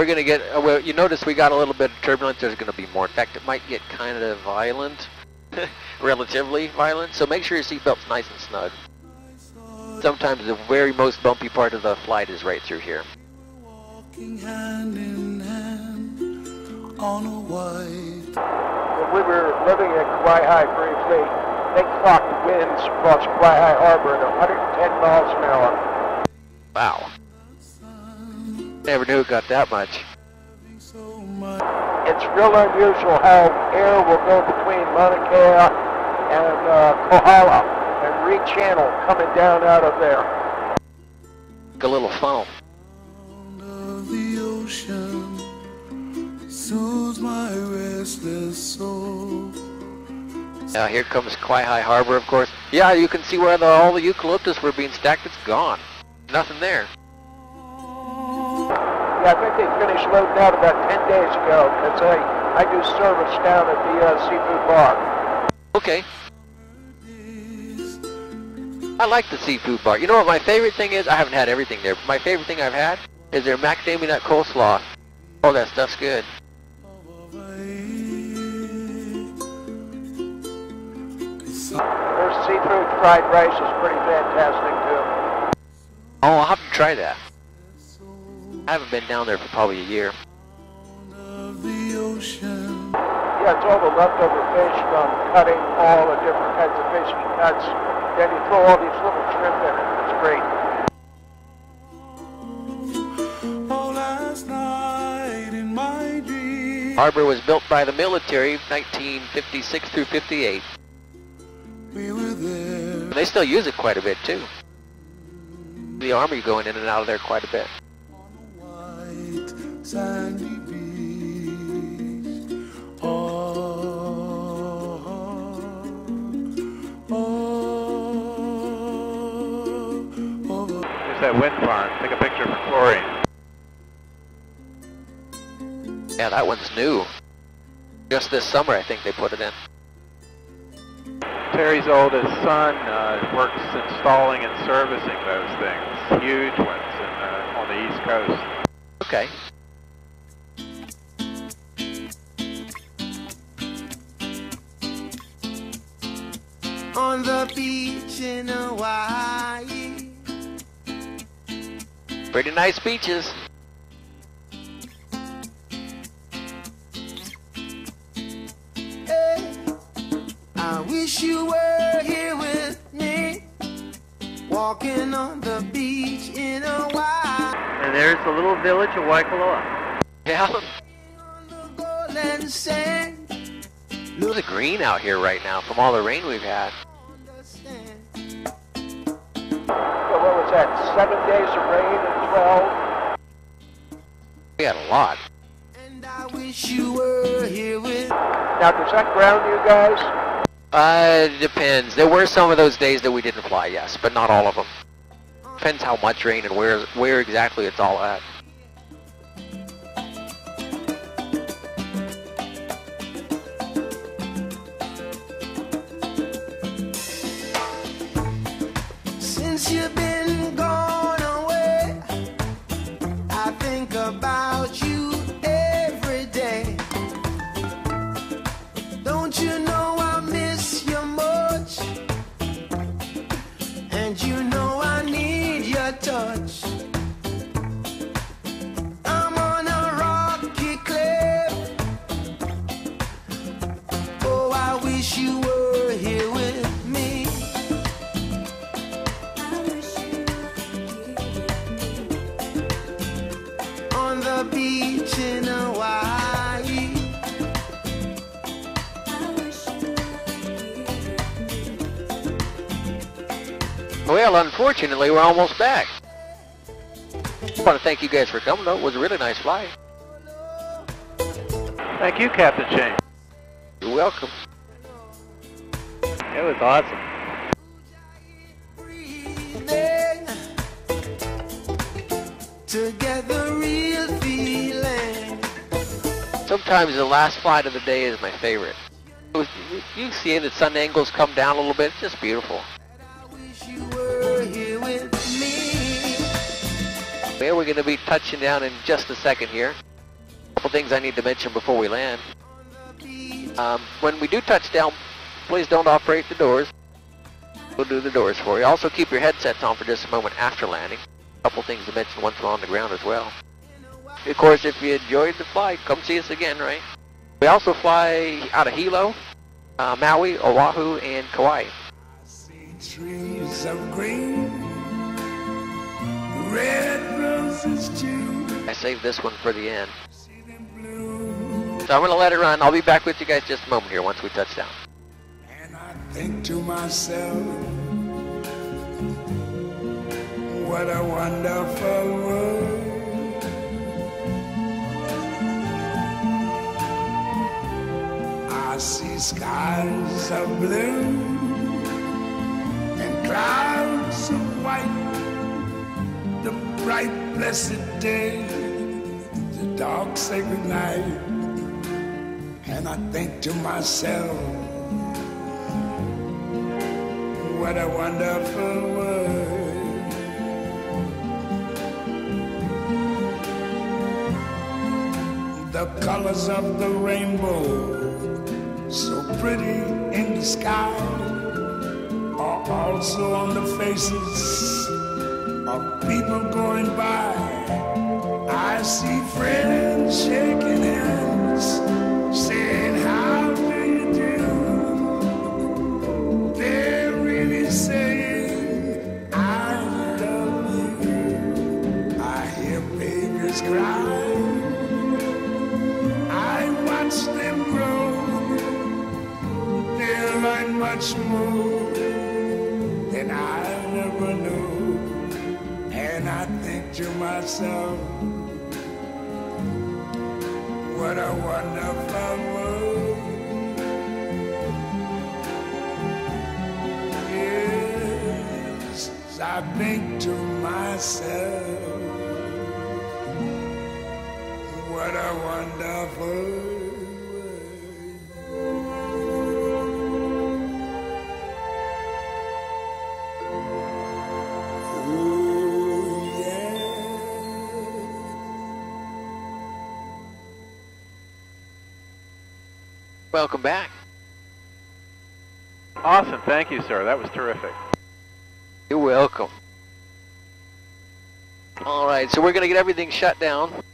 We're going to get, well, you notice we got a little bit of turbulence. There's going to be more. In fact, it might get kind of violent, relatively violent. So make sure your seatbelt's nice and snug. Sometimes the very most bumpy part of the flight is right through here. Walking hand in hand on a white. When we were living in Kauai High briefly, they clocked winds across Kauai High Harbor at 110 miles an hour. Wow. Never knew it got that much. It's real unusual how air will go between Mauna Kea and Kohala and rechannel coming down out of there. Like a little funnel. Of the ocean soothes my restless soul. Now here comes Kauai High Harbor, of course. Yeah, you can see where all the eucalyptus were being stacked. It's gone. Nothing there. Yeah, I think they finished loading out about 10 days ago because I do service down at the seafood bar. Okay. I like the seafood bar. You know what my favorite thing is? I haven't had everything there, but my favorite thing I've had is their macadamia nut coleslaw. Oh, that stuff's good. Their seafood fried rice is pretty fantastic too. Oh, I'll have to try that. I haven't been down there for probably a year. Yeah, it's all the leftover fish from cutting all the different kinds of fish he cuts. Then you throw all these little shrimp in it. It's great. Harbor was built by the military 1956 through 58. And they still use it quite a bit too. The Army going in and out of there quite a bit. Sandy beach. Here's that wind farm. Take a picture for chlorine. Yeah, that one's new. Just this summer, I think they put it in. Terry's oldest son works installing and servicing those things. Huge ones on the East Coast. Okay. On the beach in Hawaii. Pretty nice beaches. Hey, I wish you were here with me, walking on the beach in Hawaii. And there's the little village of Waikoloa. Yeah. On the golden sand. Look at the green out here right now from all the rain we've had. So what was that, 7 days of rain and 12? We had a lot. And I wish you were here with. Now, does that ground you guys? It depends. There were some of those days that we didn't fly, yes, but not all of them. Depends how much rain and where exactly it's all at. Since you've been gone away, I think about you every day. Don't you know I miss you much? And you know I need your touch. I'm on a rocky cliff. Oh, I wish you were here with me. On the beach in Hawaii. Well, unfortunately, we're almost back. I want to thank you guys for coming, though. It was a really nice flight. Thank you, Captain Shane. You're welcome. It was awesome. Breathing to get the real feeling. Sometimes the last flight of the day is my favorite. You see the sun angles come down a little bit. It's just beautiful. I wish you were here with me. Well, we're going to be touching down in just a second here. couple things I need to mention before we land. When we do touch down, please don't operate the doors. We'll do the doors for you. Also keep your headsets on for just a moment after landing. A couple things to mention once we're on the ground as well. Of course, if you enjoyed the flight, come see us again, right? We also fly out of Hilo, Maui, Oahu, and Kauai. Trees of green, red roses too. I saved this one for the end. So I'm going to let it run. I'll be back with you guys just a moment here once we touch down. And I think to myself, what a wonderful world. I see skies of blue and clouds of white, the bright blessed day, the dark sacred night. And I think to myself, what a wonderful world. The colors of the rainbow, so pretty in the sky, are also on the faces of people going by. I see friends shaking hands, saying, how do you do? They're really saying, I love you. I hear babies cry, I watch them grow. They'll learn much more than I never knew. And I think to myself, what a wonderful world. Yes, I think to myself, what a wonderful world. Welcome back. Awesome, thank you, sir. That was terrific. You're welcome. All right, so we're going to get everything shut down.